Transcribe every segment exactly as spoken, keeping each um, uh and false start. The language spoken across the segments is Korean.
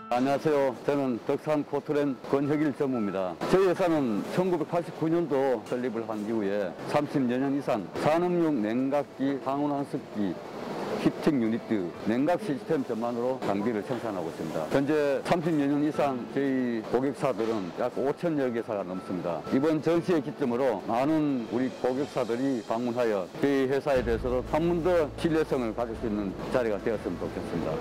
안녕하세요. 저는 덕산 코트렌 권혁일 전무입니다. 저희 회사는 천구백팔십구 년도 설립을 한 이후에 삼십 년 이상 산업용 냉각기, 항온환습기, 히팅 유니트, 냉각 시스템 전반으로 장비를 생산하고 있습니다. 현재 삼십 년 이상 저희 고객사들은 약 오천여 개사가 넘습니다. 이번 전시의 기점으로 많은 우리 고객사들이 방문하여 저희 회사에 대해서도 한 번 더 신뢰성을 가질 수 있는 자리가 되었으면 좋겠습니다.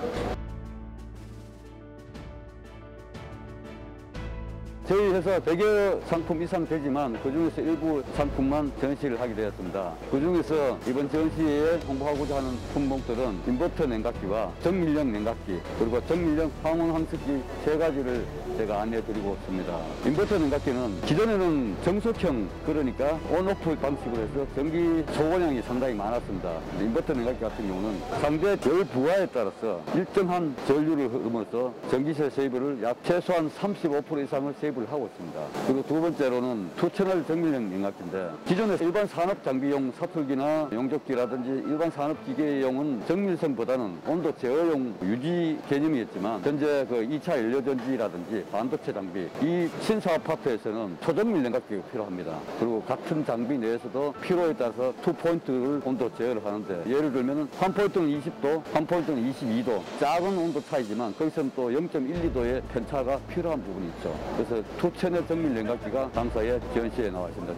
저희 회사 백여 상품 이상 되지만 그중에서 일부 상품만 전시를 하게 되었습니다. 그중에서 이번 전시에 홍보하고자 하는 품목들은 인버터 냉각기와 정밀형 냉각기, 그리고 정밀형 항온항습기 세 가지를 제가 안내해드리고 있습니다. 인버터 냉각기는 기존에는 정속형, 그러니까 온오프 방식으로 해서 전기 소고량이 상당히 많았습니다. 인버터 냉각기 같은 경우는 상대 열 부하에 따라서 일정한 전류를 흐르면서 전기세 세이브를 약 최소한 삼십오 퍼센트 이상을 세이브 하고 있습니다. 그리고 두 번째로는 투채널 정밀형 냉각기인데, 기존에 일반 산업 장비용 사풀기나 용접기라든지 일반 산업 기계용은 정밀성보다는 온도 제어용 유지 개념이었지만, 현재 그 이 차 연료전지라든지 반도체 장비, 이 신사업 파트에서는 초정밀 냉각기가 필요합니다. 그리고 같은 장비 내에서도 필요에 따라서 투 포인트를 온도 제어를 하는데, 예를 들면 한 포인트는 이십 도, 한 포인트는 이십이 도, 작은 온도 차이지만 거기서는 또 영 점 일이 도의 편차가 필요한 부분이 있죠. 그래서 투채널 정밀 냉각기가 당사에 전시에 나와 있습니다.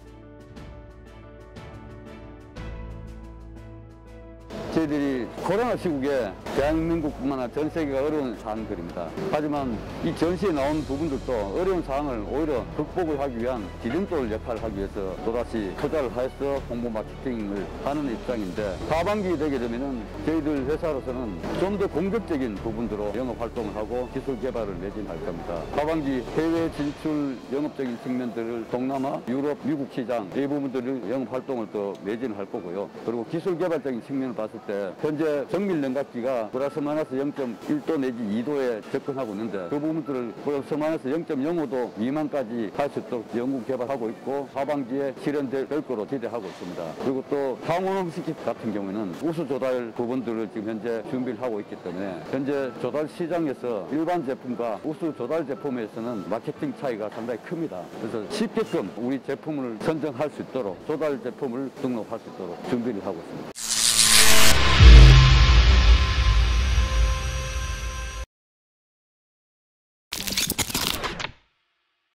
저희들이 코로나 시국에 대한민국뿐만 아니라 전 세계가 어려운 상황들입니다. 하지만 이 전시에 나온 부분들도 어려운 상황을 오히려 극복을 하기 위한 디딤돌 역할을 하기 위해서 또다시 투자를 해서 홍보 마케팅을 하는 입장인데, 하반기 되게 되면은 저희들 회사로서는 좀 더 공격적인 부분으로 영업 활동을 하고 기술 개발을 매진할 겁니다. 하반기 해외 진출 영업적인 측면들을 동남아, 유럽, 미국 시장 이 부분들을 영업 활동을 또 매진할 거고요. 그리고 기술 개발적인 측면을 봤을 때 현재 정밀 냉각기가 플러스 마이너스 영 점 일 도 내지 이 도에 접근하고 있는데, 그 부분들을 플러스 마이너스 영 점 영오 도 미만까지 할 수 있도록 연구 개발하고 있고 하반기에 실현될 거로 기대하고 있습니다. 그리고 또 항온항습기 같은 경우에는 우수 조달 부분들을 지금 현재 준비를 하고 있기 때문에 현재 조달 시장에서 일반 제품과 우수 조달 제품에서는 마케팅 차이가 상당히 큽니다. 그래서 쉽게끔 우리 제품을 선정할 수 있도록 조달 제품을 등록할 수 있도록 준비를 하고 있습니다.